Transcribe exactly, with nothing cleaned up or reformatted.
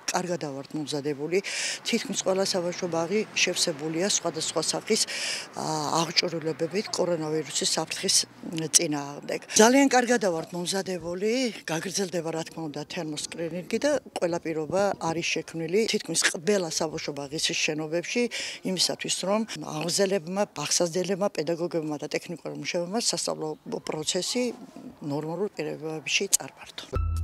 კარგად ვართ მომზადებული. თითქმის ყველა საბავშვო ბაღი შევსებულია სხვადასხვა სახის აღჭურვილებებით კორონავირუსის საფრთხის წინააღმდეგ. ძალიან კარგად ვართ მომზადებული, გაგრძელდება რა თქმა უნდა თერმოსკრინინგი და ყველა პირობა არის შექმნილი თითქმის ყველა საბავშვო ბაღის შენობებში იმისათვის რომ აღზელებმა, ბაღსაზრდებმა, პედაგოგებმა და ტექნიკურ მუშაობმა სასწავლო პროცესი ნორმალურ პირობებში წარმართო.